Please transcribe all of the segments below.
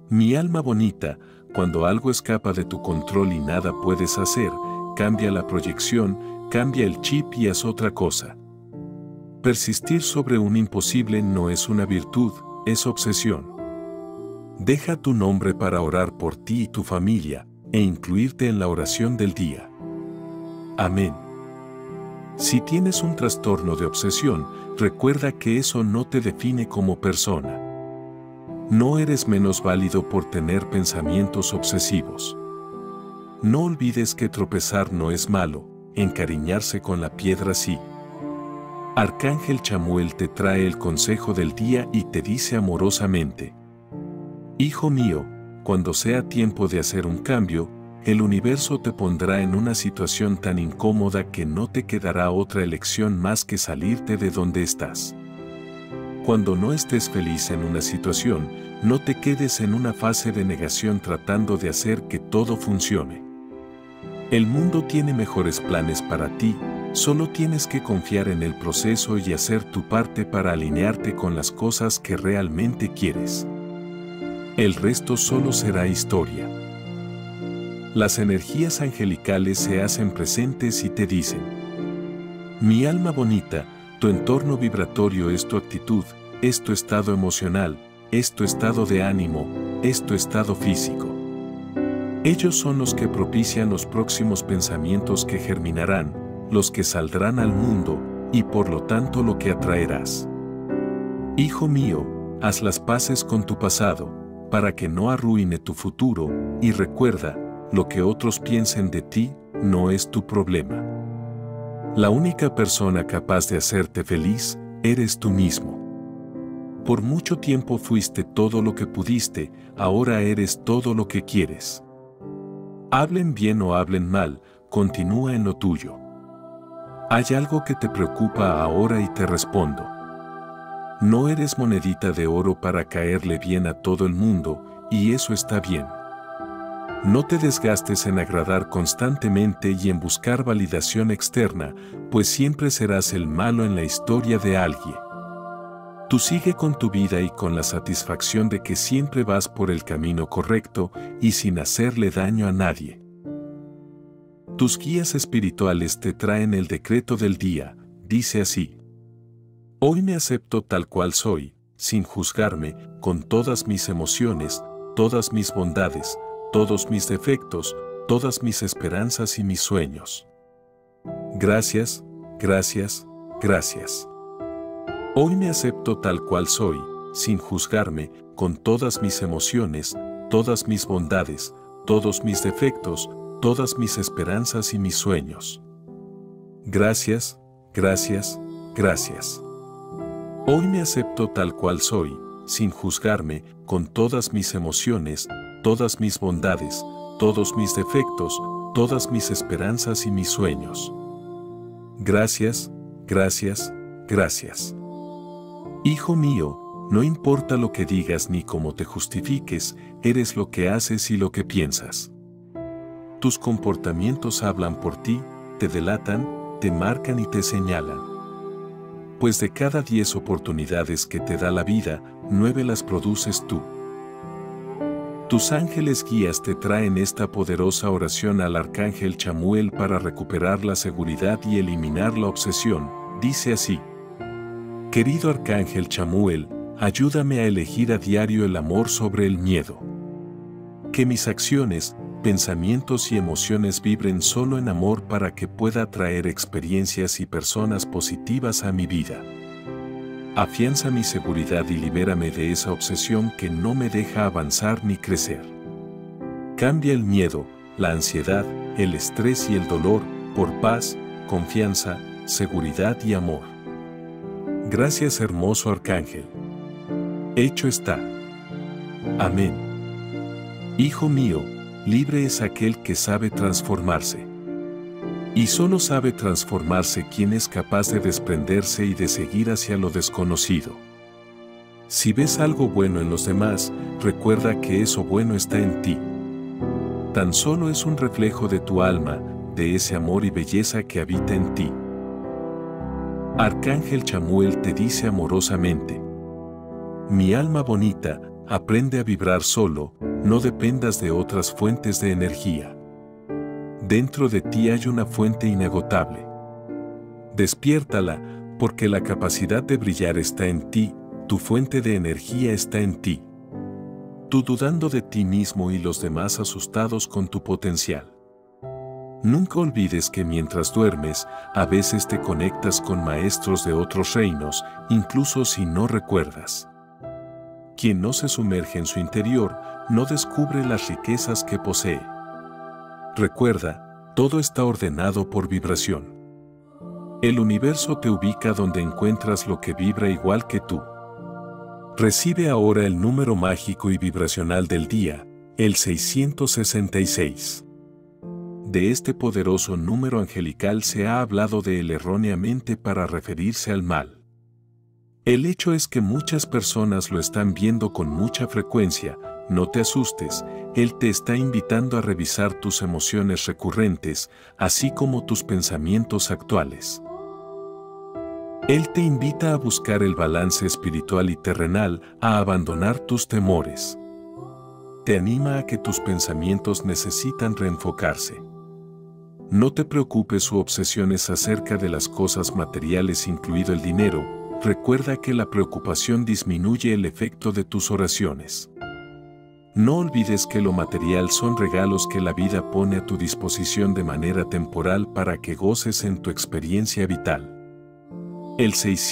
Mi alma bonita, cuando algo escapa de tu control y nada puedes hacer, cambia la proyección, cambia el chip y haz otra cosa. Persistir sobre un imposible no es una virtud, es obsesión. Deja tu nombre para orar por ti y tu familia, e incluirte en la oración del día. Amén. Si tienes un trastorno de obsesión, recuerda que eso no te define como persona. No eres menos válido por tener pensamientos obsesivos. No olvides que tropezar no es malo, encariñarse con la piedra sí. Arcángel Chamuel te trae el consejo del día y te dice amorosamente: Hijo mío, cuando sea tiempo de hacer un cambio, el universo te pondrá en una situación tan incómoda que no te quedará otra elección más que salirte de donde estás. Cuando no estés feliz en una situación, no te quedes en una fase de negación tratando de hacer que todo funcione. El mundo tiene mejores planes para ti, solo tienes que confiar en el proceso y hacer tu parte para alinearte con las cosas que realmente quieres. El resto solo será historia. Las energías angelicales se hacen presentes y te dicen: mi alma bonita, tu entorno vibratorio es tu actitud, es tu estado emocional, es tu estado de ánimo, es tu estado físico. Ellos son los que propician los próximos pensamientos que germinarán, los que saldrán al mundo, y por lo tanto lo que atraerás. Hijo mío, haz las paces con tu pasado, para que no arruine tu futuro, y recuerda, lo que otros piensen de ti, no es tu problema. La única persona capaz de hacerte feliz, eres tú mismo. Por mucho tiempo fuiste todo lo que pudiste, ahora eres todo lo que quieres. Hablen bien o hablen mal, continúa en lo tuyo. Hay algo que te preocupa ahora y te respondo. No eres monedita de oro para caerle bien a todo el mundo, y eso está bien. No te desgastes en agradar constantemente y en buscar validación externa, pues siempre serás el malo en la historia de alguien. Tú sigue con tu vida y con la satisfacción de que siempre vas por el camino correcto y sin hacerle daño a nadie. Tus guías espirituales te traen el decreto del día, dice así: hoy me acepto tal cual soy, sin juzgarme, con todas mis emociones, todas mis bondades, todos mis defectos, todas mis esperanzas y mis sueños. Gracias, gracias, gracias. Hoy me acepto tal cual soy, sin juzgarme, con todas mis emociones, todas mis bondades, todos mis defectos, todas mis esperanzas y mis sueños. Gracias, gracias, gracias. Hoy me acepto tal cual soy, sin juzgarme, con todas mis emociones, todas mis bondades, todos mis defectos, todas mis esperanzas y mis sueños. Gracias, gracias, gracias. Hijo mío, no importa lo que digas ni cómo te justifiques, eres lo que haces y lo que piensas. Tus comportamientos hablan por ti, te delatan, te marcan y te señalan. Pues de cada 10 oportunidades que te da la vida, 9 las produces tú. Tus ángeles guías te traen esta poderosa oración al Arcángel Chamuel para recuperar la seguridad y eliminar la obsesión. Dice así: querido Arcángel Chamuel, ayúdame a elegir a diario el amor sobre el miedo. Que mis acciones, pensamientos y emociones vibren solo en amor para que pueda atraer experiencias y personas positivas a mi vida. Afianza mi seguridad y libérame de esa obsesión que no me deja avanzar ni crecer. Cambia el miedo, la ansiedad, el estrés y el dolor por paz, confianza, seguridad y amor. Gracias, hermoso Arcángel. Hecho está. Amén. Hijo mío, libre es aquel que sabe transformarse. Y solo sabe transformarse quien es capaz de desprenderse y de seguir hacia lo desconocido. Si ves algo bueno en los demás, recuerda que eso bueno está en ti. Tan solo es un reflejo de tu alma, de ese amor y belleza que habita en ti. Arcángel Chamuel te dice amorosamente: mi alma bonita, aprende a vibrar solo, no dependas de otras fuentes de energía. Dentro de ti hay una fuente inagotable. Despiértala, porque la capacidad de brillar está en ti, tu fuente de energía está en ti. Tú dudando de ti mismo y los demás asustados con tu potencial. Nunca olvides que mientras duermes, a veces te conectas con maestros de otros reinos, incluso si no recuerdas. Quien no se sumerge en su interior, no descubre las riquezas que posee. Recuerda, todo está ordenado por vibración. El universo te ubica donde encuentras lo que vibra igual que tú. Recibe ahora el número mágico y vibracional del día, el 666. De este poderoso número angelical se ha hablado de él erróneamente para referirse al mal. El hecho es que muchas personas lo están viendo con mucha frecuencia. No te asustes, él te está invitando a revisar tus emociones recurrentes, así como tus pensamientos actuales. Él te invita a buscar el balance espiritual y terrenal, a abandonar tus temores. Te anima a que tus pensamientos necesitan reenfocarse. No te preocupes su obsesiones acerca de las cosas materiales, incluido el dinero. Recuerda que la preocupación disminuye el efecto de tus oraciones. No olvides que lo material son regalos que la vida pone a tu disposición de manera temporal para que goces en tu experiencia vital. El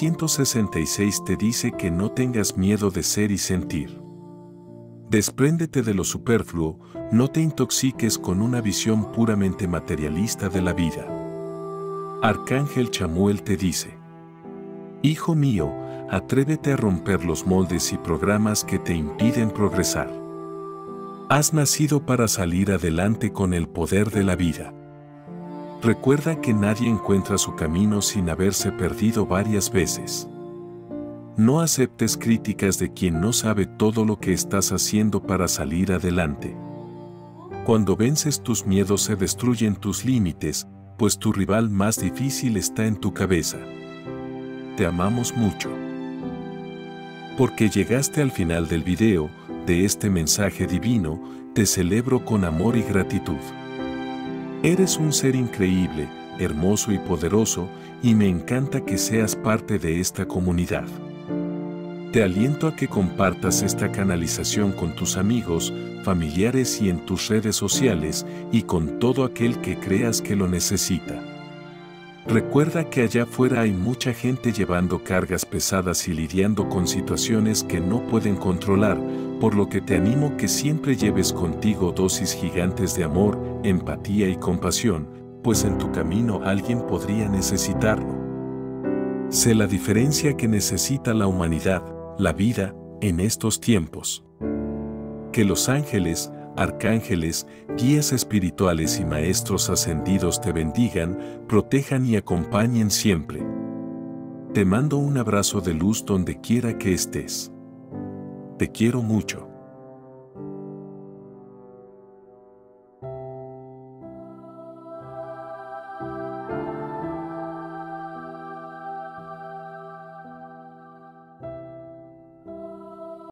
666 te dice que no tengas miedo de ser y sentir. Despréndete de lo superfluo, no te intoxiques con una visión puramente materialista de la vida. Arcángel Chamuel te dice: Hijo mío, atrévete a romper los moldes y programas que te impiden progresar. Has nacido para salir adelante con el poder de la vida. Recuerda que nadie encuentra su camino sin haberse perdido varias veces. No aceptes críticas de quien no sabe todo lo que estás haciendo para salir adelante. Cuando vences tus miedos se destruyen tus límites, pues tu rival más difícil está en tu cabeza. Te amamos mucho. Porque llegaste al final del video, de este mensaje divino, te celebro con amor y gratitud. Eres un ser increíble, hermoso y poderoso, y me encanta que seas parte de esta comunidad. Te aliento a que compartas esta canalización con tus amigos, familiares y en tus redes sociales, y con todo aquel que creas que lo necesita. Recuerda que allá afuera hay mucha gente llevando cargas pesadas y lidiando con situaciones que no pueden controlar, por lo que te animo que siempre lleves contigo dosis gigantes de amor, empatía y compasión, pues en tu camino alguien podría necesitarlo. Sé la diferencia que necesita la humanidad, la vida, en estos tiempos. Que los ángeles, arcángeles, guías espirituales y maestros ascendidos te bendigan, protejan y acompañen siempre. Te mando un abrazo de luz donde quiera que estés. Te quiero mucho.